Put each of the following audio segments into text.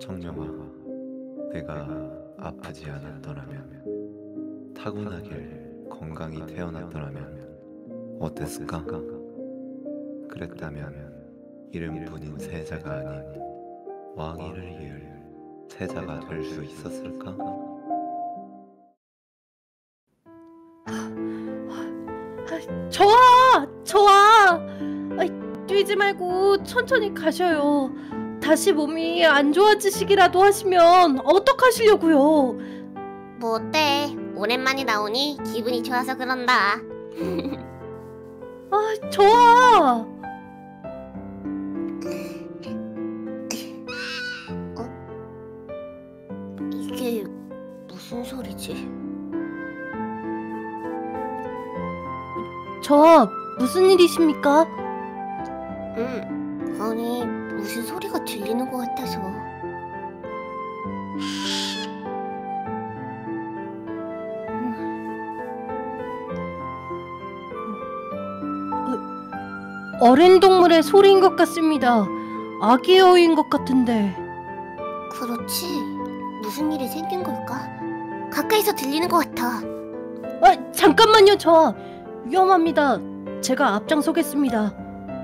청룡아, 내가 아프지 않았더라면, 타고나길 건강히 태어났더라면 어땠을까? 그랬다면 이름뿐인 세자가 아닌 왕위를 이을 세자가 될 수 있었을까? 저아! 뛰지 말고 천천히 가셔요. 다시 몸이 안 좋아지시기라도 하시면 어떡하시려고요? 뭐 어때? 오랜만에 나오니 기분이 좋아서 그런다. 저아! 이게 무슨 소리지? 저아, 무슨 일이십니까? 아니 무슨 소리가 들리는 것 같아서. 어린 동물의 소리인 것 같습니다. 아기 여우인 것 같은데. 그렇지. 무슨 일이 생긴 걸까? 가까이서 들리는 것 같아. 잠깐만요, 저아. 위험합니다. 제가 앞장서겠습니다.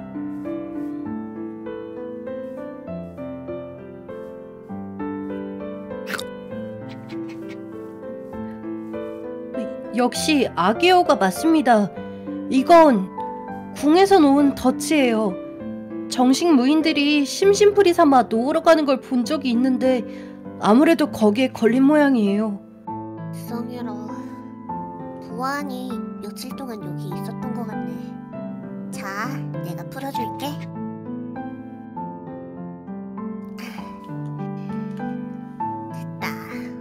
역시 아기 여우가 맞습니다. 이건 궁에서 놓은 덫이에요. 정식 무인들이 심심풀이 삼아 놓으러 가는 걸 본 적이 있는데 아무래도 거기에 걸린 모양이에요. 성유라, 보아하니 며칠 동안 여기 있었던 것 같네. 자, 내가 풀어줄게. 됐다.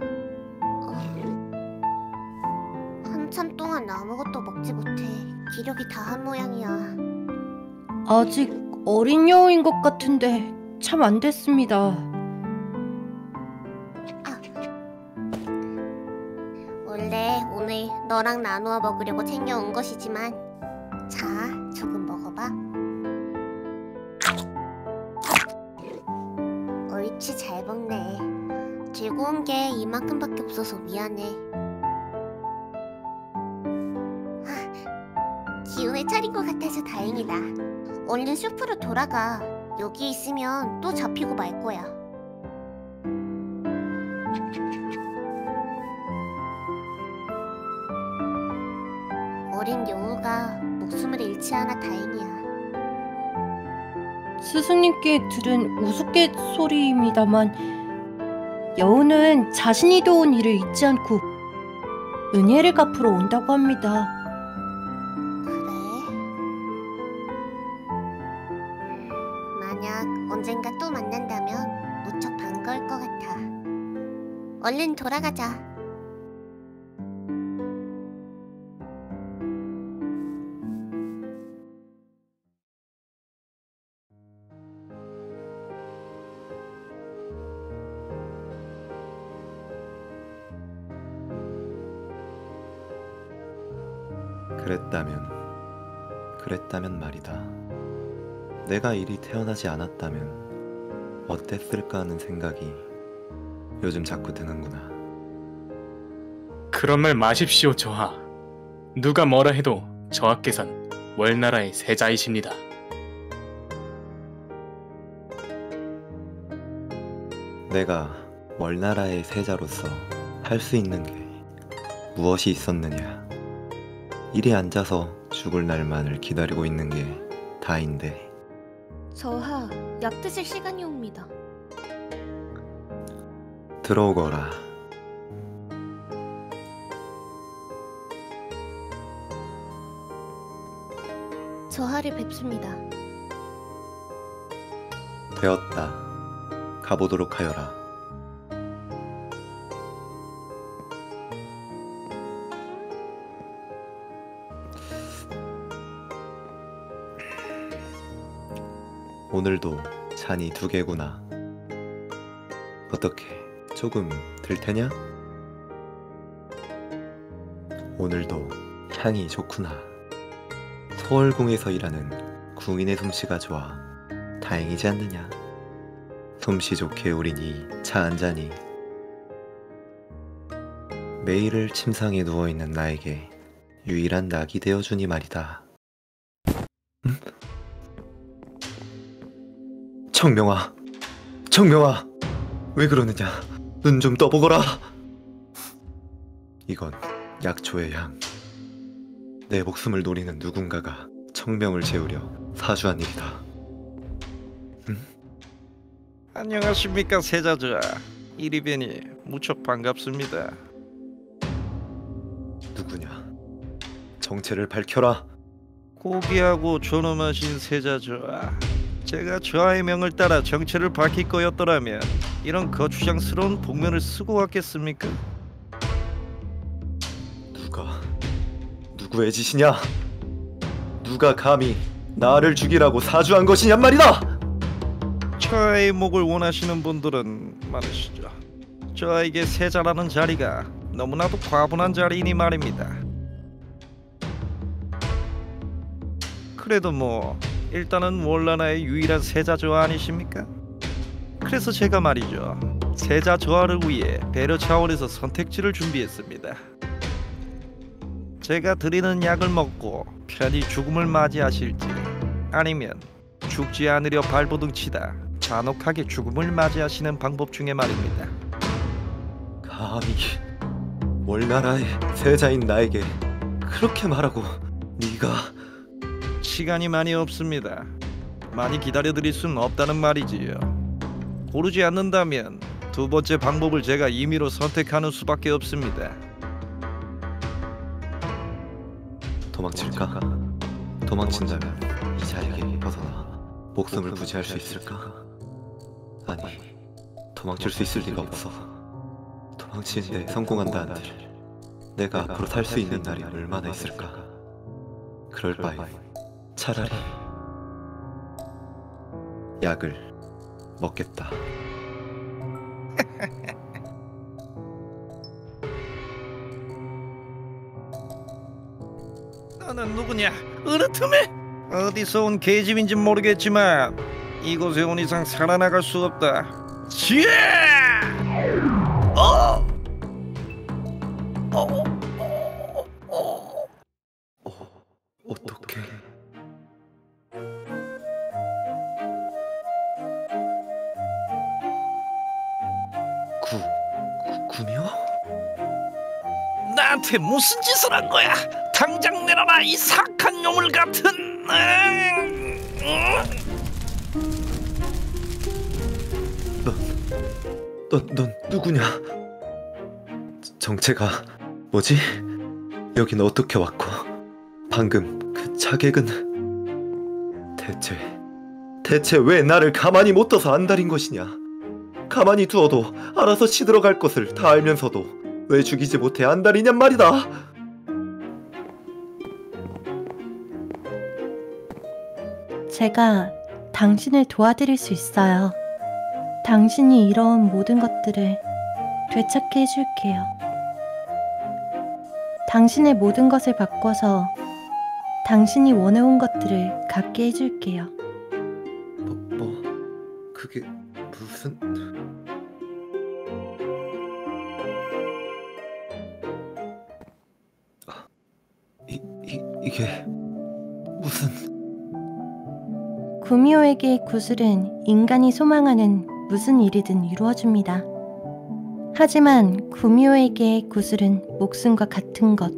한참 동안 아무것도 먹지 못해 기력이 다한 모양이야. 아직 어린 여우인 것 같은데 참 안 됐습니다. 원래 오늘 너랑 나누어 먹으려고 챙겨온 것이지만, 자, 조금 먹어봐. 옳지, 잘 먹네. 들고 온 게 이만큼밖에 없어서 미안해. 기운을 차린 것 같아서 다행이다. 얼른 숲으로 돌아가. 여기 있으면 또 잡히고 말 거야. 어린 여우가 목숨을 잃지 않아 다행이야. 스승님께 들은 우스갯소리입니다만 여우는 자신이 도운 일을 잊지 않고 은혜를 갚으러 온다고 합니다. 그래? 만약 언젠가 또 만난다면 무척 반가울 것 같아. 얼른 돌아가자. 그랬다면 말이다. 내가 이리 태어나지 않았다면 어땠을까 하는 생각이 요즘 자꾸 드는구나. 그런 말 마십시오, 저하. 누가 뭐라 해도 저하께선 월나라의 세자이십니다. 내가 월나라의 세자로서 할 수 있는 게 무엇이 있었느냐. 이리 앉아서 죽을 날만을 기다리고 있는 게 다인데. 저하, 약 드실 시간이 옵니다. 들어오거라. 저하를 뵙습니다. 되었다. 가보도록 하여라. 오늘도 잔이 2개구나. 어떻게 조금 들 테냐? 오늘도 향이 좋구나. 서월궁에서 일하는 궁인의 솜씨가 좋아 다행이지 않느냐? 솜씨 좋게 우린 이 차 한잔이 매일을 침상에 누워있는 나에게 유일한 낙이 되어주니 말이다. 청명아, 청명아, 왜 그러느냐? 눈 좀 떠보거라. 이건 약초의 향. 내 목숨을 노리는 누군가가 청명을 재우려 사주한 일이다. 안녕하십니까 세자자. 이리 뵈니 무척 반갑습니다. 누구냐? 정체를 밝혀라. 고귀하고 존엄하신 세자자. 제가 저하의 명을 따라 정체를 밝힐 거였더라면 이런 거추장스러운 복면을 쓰고 왔겠습니까? 누구의 짓이냐? 누가 감히 나를 죽이라고 사주한 것이냔 말이다. 저의 목을 원하시는 분들은 말이시죠. 저에게 세자라는 자리가 너무나도 과분한 자리이니 말입니다. 그래도 뭐 일단은 월나라의 유일한 세자조 아니십니까? 그래서 제가 말이죠. 세자 조화를 위해 배려 차원에서 선택지를 준비했습니다. 제가 드리는 약을 먹고 편히 죽음을 맞이하실지 아니면 죽지 않으려 발버둥 치다 잔혹하게 죽음을 맞이하시는 방법 중에 말입니다. 감히 월나라의 세자인 나에게 그렇게 말하고 네가... 시간이 많이 없습니다. 많이 기다려드릴 순 없다는 말이지요. 고르지 않는다면 두 번째 방법을 제가 임의로 선택하는 수밖에 없습니다. 도망칠까? 도망친다면 이 자리에 벗어나 목숨을 부지할 수 있을까? 아니, 도망칠 수 있을 리가 없어. 도망치는데 성공한다 한들 내가 앞으로 살 수 있는 날이 얼마나 있을까? 그럴 바에 차라리 약을 먹겠다. 너는 누구냐? 어느 틈에? 어디서 온 계집인진 모르겠지만 이곳에 온 이상 살아나갈 수 없다. 지야! 어떡해? 구미호? 나한테 무슨 짓을 한 거야? 당장 내놔라 이 사악한 요물 같은. 넌 누구냐? 정체가 뭐지? 여긴 어떻게 왔고 방금 그 자객은 대체 왜 나를 가만히 못 둬서 안달인 것이냐? 가만히 두어도 알아서 시들어갈 것을 다 알면서도 왜 죽이지 못해 안달이냔 말이다. 제가 당신을 도와드릴 수 있어요. 당신이 잃어온 모든 것들을 되찾게 해줄게요. 당신의 모든 것을 바꿔서 당신이 원해온 것들을 갖게 해줄게요. 그게 무슨... 이게 무슨... 구미호에게의 구슬은 인간이 소망하는 무슨 일이든 이루어줍니다. 하지만 구미호에게의 구슬은 목숨과 같은 것,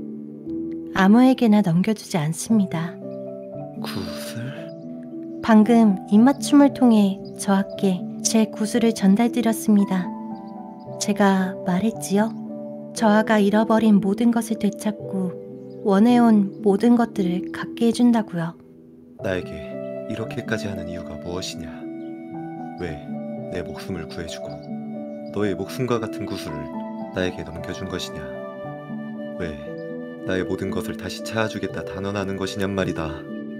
아무에게나 넘겨주지 않습니다. 구슬? 방금 입맞춤을 통해 저하께 제 구슬을 전달드렸습니다. 제가 말했지요. 저하가 잃어버린 모든 것을 되찾고 원해온 모든 것들을 갖게 해준다고요. 나에게 이렇게까지 하는 이유가 무엇이냐? 왜 내 목숨을 구해주고 너의 목숨과 같은 구슬을 나에게 넘겨준 것이냐? 왜 나의 모든 것을 다시 찾아주겠다 단언하는 것이냔 말이다.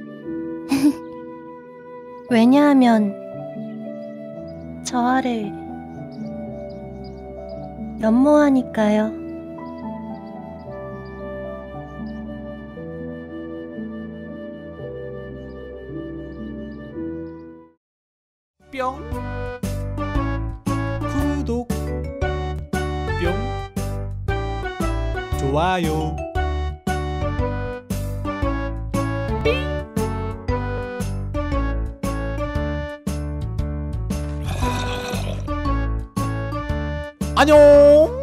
왜냐하면 저하를 연모하니까요. 뿅 좋아요. 안녕.